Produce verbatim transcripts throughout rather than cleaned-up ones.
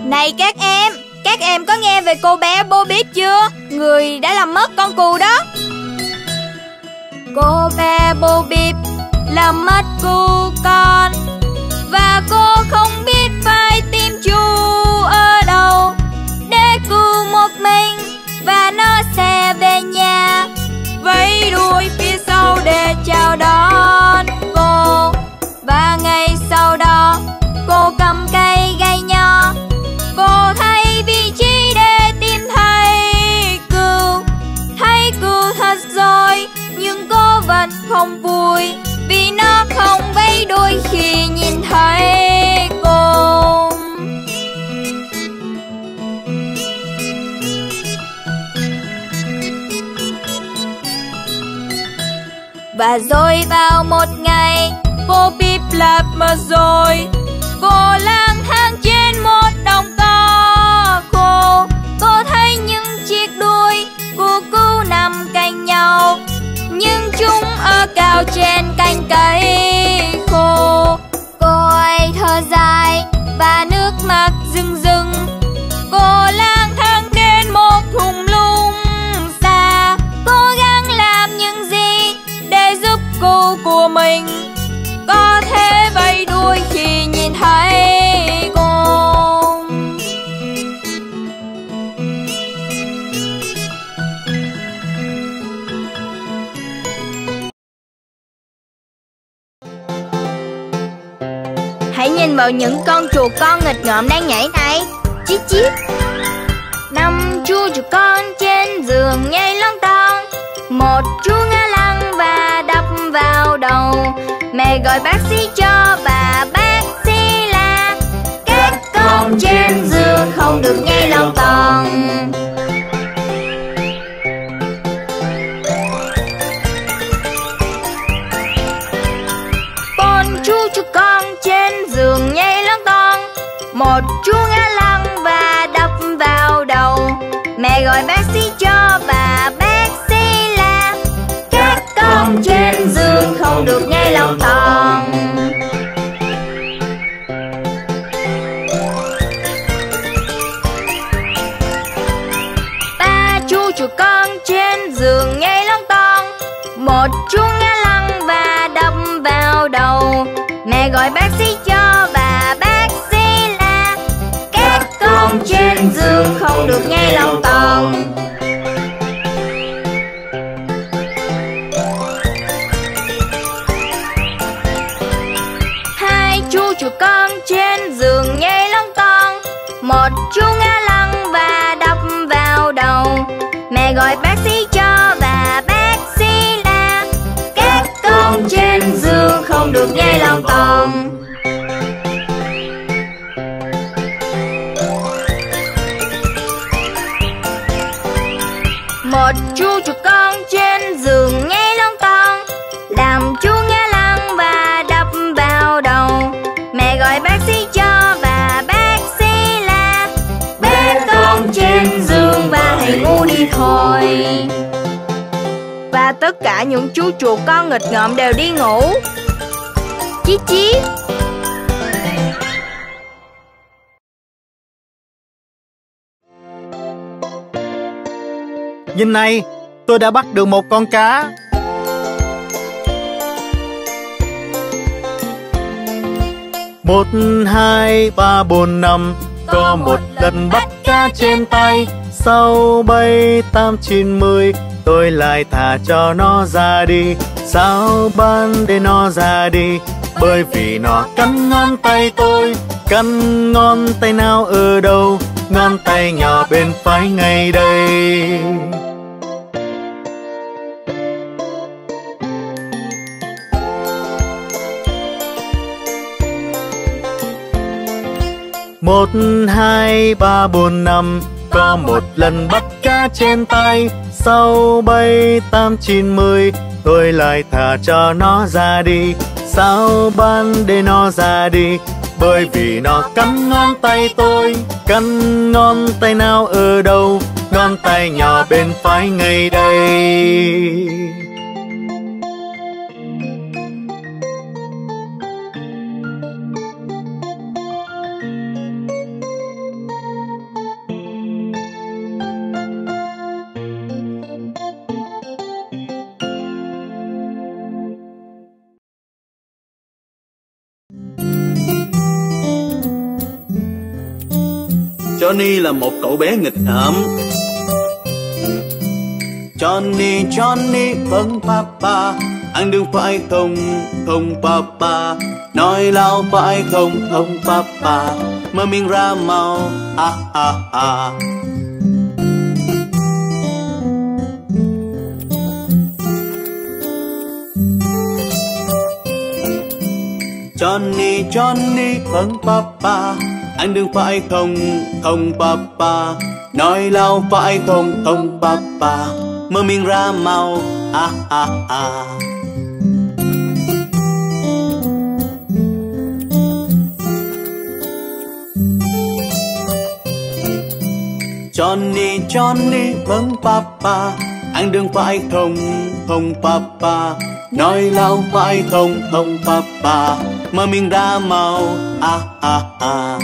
Này các em, các em có nghe về cô bé Bo Peep chưa? Người đã làm mất con cừu đó. Cô bé Bo Peep làm mất cừu con, và cô không biết phải tìm chú ở đâu để cứu một mình, và nó sẽ về nhà vẫy đuôi phía sau để chào đón cô. Và ngày sau đó cô cầm cây gai nho, cô thấy vị trí để tìm thấy cừu. Thấy cừu thật rồi, nhưng cô vẫn không vui, vì nó không vẫy đuôi khi nhìn thấy cô. Và rồi vào một ngày, Bo Peep lật mất rồi. Cô lang thang trên một đồng cỏ khô, cô thấy những chiếc đuôi của cừu nằm cạnh nhau, nhưng chúng ở cao trên cành cây khô. Cô ấy thở dài và nước mắt rưng rưng. Cô lang thang đến một thung lũng xa, cố gắng làm những gì để giúp cừu của mình có thể vẫy đuôi khi nhìn thấy cô. Hãy nhìn vào những con chuột con nghịch ngợm đang nhảy này. Chít chít. Năm chú chuột con trên giường nhảy lon ton. Một chú ngã lăn và đập vào đầu. Mẹ gọi bác sĩ cho bà bác sĩ là các con trên giường không được nhảy lon ton. Bốn chú chuột con trên giường nhảy lon ton. Một chú ngã lăn và đập vào đầu. Mẹ gọi bác sĩ cho bà bác sĩ là các con trên giường không được nhảy lon ton. Ba chú chuột con trên giường nhảy lon ton. Một chú ngã lăn và đập vào đầu. Mẹ gọi bác sĩ cho bà bác sĩ là các con trên giường không được nhảy lon ton. Hai chú chuột con trên giường nhảy lon ton. Một chú ngã lăn và đập vào đầu. Mẹ gọi bác sĩ cho bà bác sĩ là các con trên giường không được nhảy lon ton. Một chú chuột con trên giường nhảy lon ton. Làm chú ngã lăn và đập vào đầu. Mẹ gọi bác sĩ cho bà bác sĩ là bé con trên giường và hãy ngủ đi thôi. Và tất cả những chú chuột con nghịch ngợm đều đi ngủ. Chí chí. Nhìn này, tôi đã bắt được một con cá. Một, hai, ba, bốn, năm. Có một lần bắt cá trên tay. Sau bảy, tám, chín, mười. Tôi lại thả cho nó ra đi. Sao ban để nó ra đi? Bởi vì nó cắn ngón tay tôi. Cắn ngón tay nào ở đâu? Ngón tay nhỏ bên phải ngay đây. Một, hai, ba, bốn, năm. Có một lần bắt cá trên tay. Sau bảy, tám, chín, mười. Tôi lại thả cho nó ra đi. Sao ban để nó ra đi? Bởi vì nó cắn ngón tay tôi. Cắn ngón tay nào ở đâu? Ngón tay nhỏ bên phải ngay đây. Johnny là một cậu bé nghịch ngợm. Johnny, Johnny, vâng papa, anh đừng phải không, không papa. Nói lao phải không, không papa, mở miệng ra mau, ha ha ha. Johnny, Johnny, vâng papa, anh đừng phải không, không papa. Nói lao phải không, không papa, mở miệng ra mau, ha ha ha. Johnny, Johnny, vâng papa, anh đừng phải không, không papa. Nói lao phải không, không papa, mở miệng ra mau, ha ha ha.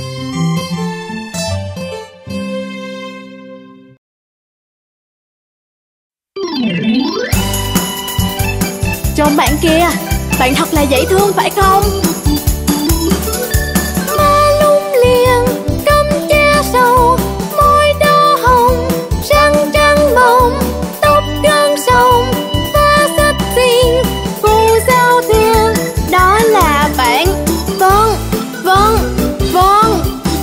Trông bạn kia, bạn thật là dễ thương phải không? Má lung liêng, cắm cha sầu, môi đỏ hồng, răng trắng bồng, tóc gân sông, ta xách tiền, phù giao thuyền. Đó là bạn. Vâng, vâng, vâng.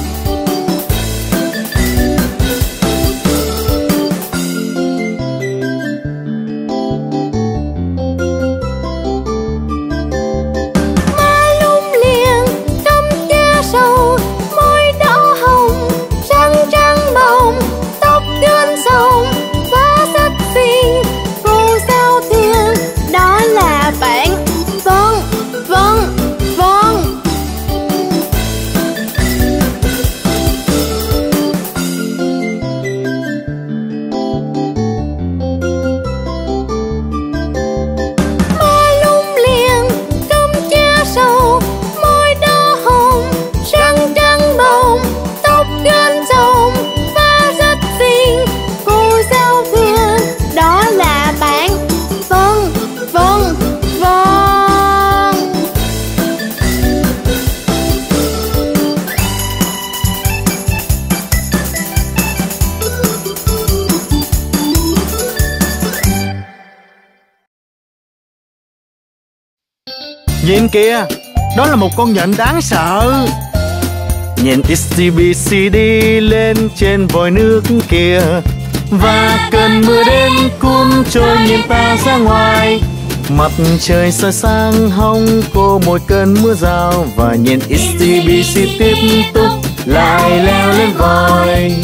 Nhìn kìa, đó là một con nhện đáng sợ. Nhện ích tê bê xê đi lên trên vòi nước kia, và cơn mưa đến cuốn trôi nhện ta ra ngoài. Mặt trời soi sáng hông cô một cơn mưa rào, và nhện ích tê bê xê tiếp tục lại leo lên vòi.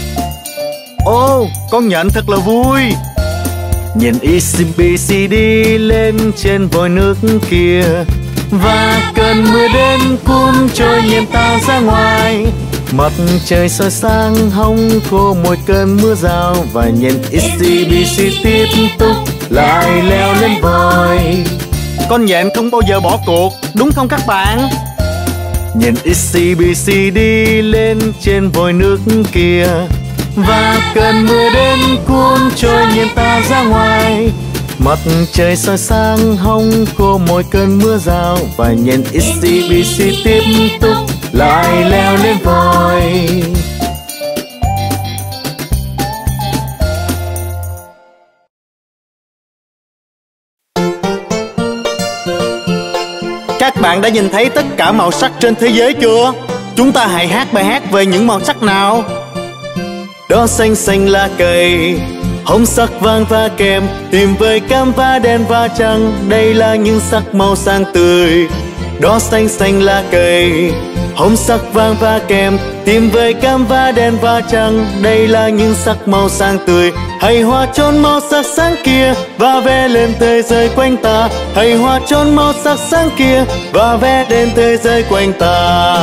Ô, con nhện thật là vui. Nhện ích tê bê xê đi lên trên vòi nước kia, và cơn mưa đến cuốn trôi nhện ta ra ngoài. Mặt trời soi sáng hông khô một cơn mưa rào, và nhện ích tê bê xê tiếp tục lại leo lên vòi. Con nhện không bao giờ bỏ cuộc, đúng không các bạn? Nhện ích tê bê xê đi lên trên vòi nước kia, và cơn mưa đến cuốn trôi nhện ta ra ngoài. Mặt trời soi sáng hông khô một cơn mưa rào, và nhện ích tê bê xê tiếp tục lại leo lên vòi. Các bạn đã nhìn thấy tất cả màu sắc trên thế giới chưa? Chúng ta hãy hát bài hát về những màu sắc nào. Đó xanh xanh lá cây, hồng sắc vàng và kem, tìm với cam và đen và trắng, đây là những sắc màu sáng tươi. Đó xanh xanh lá cây, hồng sắc vàng và kem, tìm với cam và đen và trắng, đây là những sắc màu sáng tươi. Hãy hòa chọn màu sắc sáng kia và vẽ lên thế giới quanh ta. Hãy hòa chọn màu sắc sáng kia và vẽ lên thế giới quanh ta.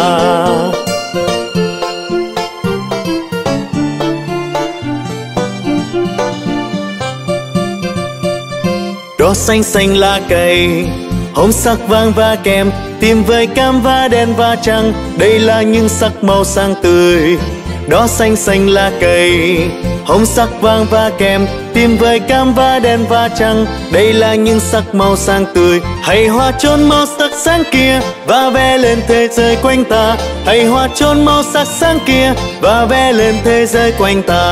Đó xanh xanh lá cây, hồng sắc vàng và kem, tìm với cam và đen và trắng, đây là những sắc màu sáng tươi. Đó xanh xanh lá cây, hồng sắc vàng và kem, tìm với cam và đen và trắng. Đây là những sắc màu sáng tươi, hãy hòa chôn màu sắc sáng kia và vẽ lên thế giới quanh ta. Hãy hòa chôn màu sắc sáng kia và vẽ lên thế giới quanh ta.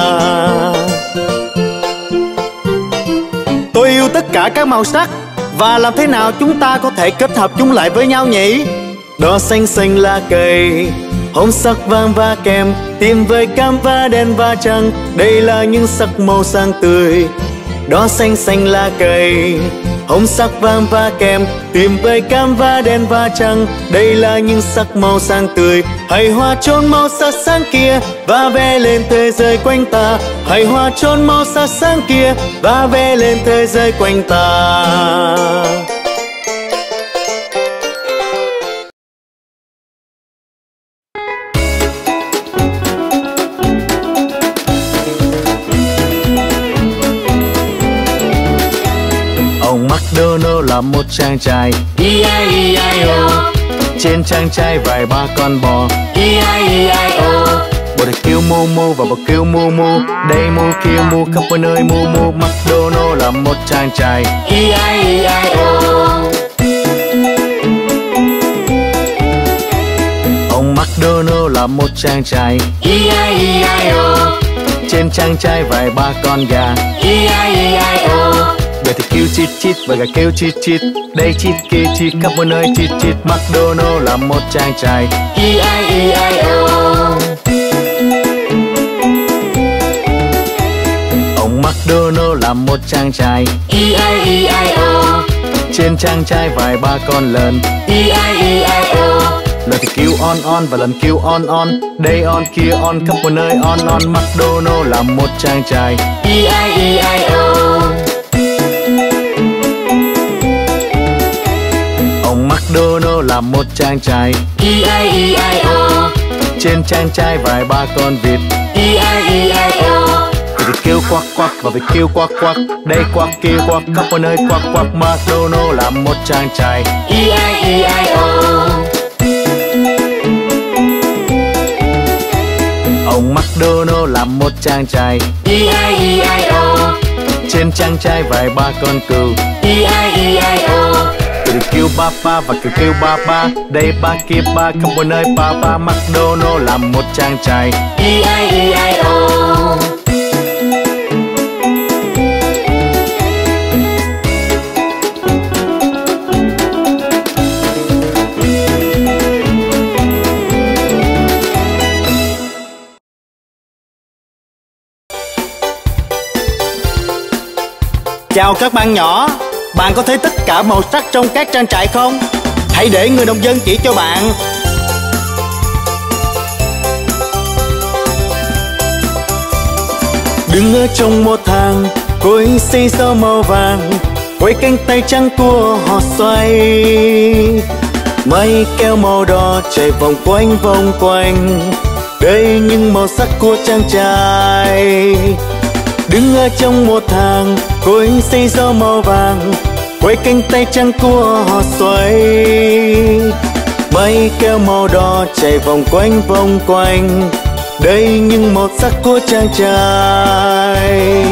Tôi yêu tất cả các màu sắc, và làm thế nào chúng ta có thể kết hợp chúng lại với nhau nhỉ? Đỏ xanh xanh lá cây, hồng sắc vàng và kem, tìm với cam và đen và trắng. Đây là những sắc màu sáng tươi. Đỏ xanh xanh lá cây, hồng sắc vàng và kem, tìm với cam và đen và trắng. Đây là những sắc màu sáng tươi. Hãy hòa chôn màu sắc sáng kia và vẽ lên thế giới quanh ta. Hãy hòa chôn màu sắc sáng kia và vẽ lên thế giới quanh ta. Ông McDonald là một chàng trai E I E I O. Trên trang trai vài ba con bò E I E I O. bò được kêu mu mu và bò kêu mu mu. Đây mu kia mu khắp mọi nơi mu mu. McDonald là một chàng trai E I E I O. Ông McDonald là một chàng trai E I E I O. Trên trang trai vài ba con gà E I E I O. Gà thì kêu chít chít và gà kêu chít chít. Đây chít kia chít khắp mọi nơi chít chít. McDonald là một chàng trai E I E I O. Ông McDonald là một chàng trai E I E I O. Trên trang trai vài ba con lợn E I E I O. Lợn thì kêu on on và lợn kêu on on. Đây on kia on khắp mọi nơi on on. McDonald là một chàng trai E I E I O. Ông McDonald là một chàng trai E I E I O. Trên trang trai vài ba con vịt E I E I O. Vịt kêu quắc quắc và vịt kêu quắc quắc. Đây quắc kia quắc khắp mọi nơi quắc quắc. McDonald là một chàng trai E I E I O. Ông McDonald là một chàng trai E I E I O. Trên trang trai vài ba con cừu E I E I O. Cừu được kêu ba ba và cừu kêu ba ba. Đây ba kia ba khắp mọi nơi ba ba. McDonald là một chàng trai E I E I O. Chào các bạn nhỏ. Bạn có thấy tất cả màu sắc trong các trang trại không? Hãy để người nông dân chỉ cho bạn. Đứng ở trong một hàng cối xây rau màu vàng, quay cánh tay trắng tua họ xoay. Mây keo màu đỏ chạy vòng quanh vòng quanh. Đây những màu sắc của trang trại. Đứng ở trong một hàng cối xây rau màu vàng, quay cánh tay trắng của họ xoay. Mây keo màu đỏ chạy vòng quanh vòng quanh. Đây những màu sắc của trang trại.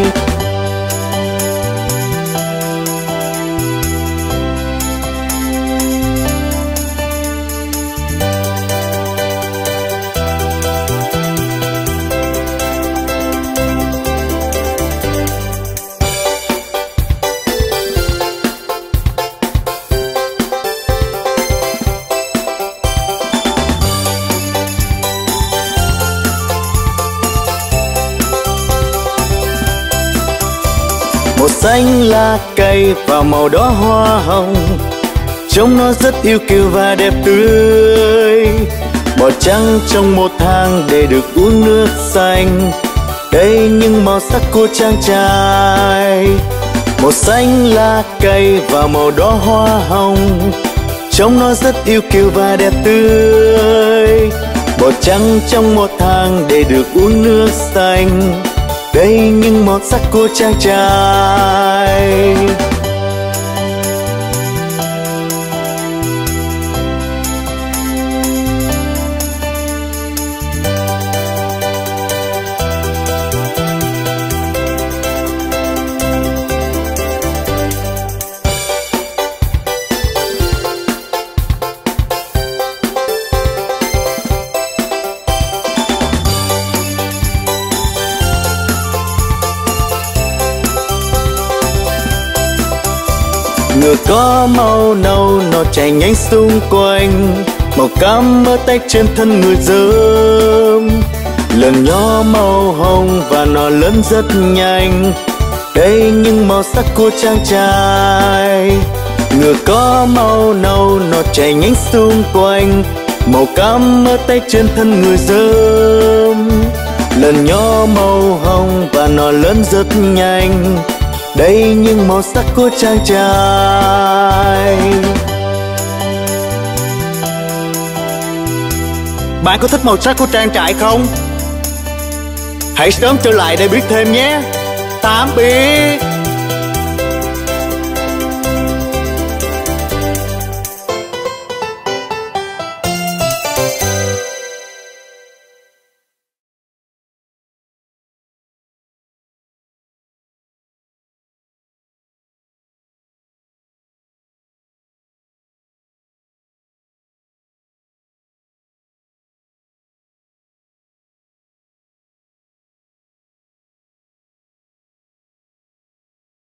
Màu xanh lá cây và màu đỏ hoa hồng, trông nó rất yêu kiều và đẹp tươi. Bò trắng trong một thang để được uống nước xanh. Đây những màu sắc của trang trại. Màu xanh lá cây và màu đỏ hoa hồng, trông nó rất yêu kiều và đẹp tươi. Bò trắng trong một thang để được uống nước xanh. Đây những màu sắc của trang trại. Ngựa có màu nâu nó chạy nhanh xung quanh, màu cam mơ tách trên thân người dơm. Lợn nhỏ màu hồng và nó lớn rất nhanh, đây những màu sắc của chàng trai. Ngựa có màu nâu nó chạy nhanh xung quanh, màu cam mơ tách trên thân người dơm. Lợn nhỏ màu hồng và nó lớn rất nhanh, đây những màu sắc của chàng trai. Bạn có thích màu sắc của trang trại không? Hãy sớm trở lại để biết thêm nhé. Tạm biệt.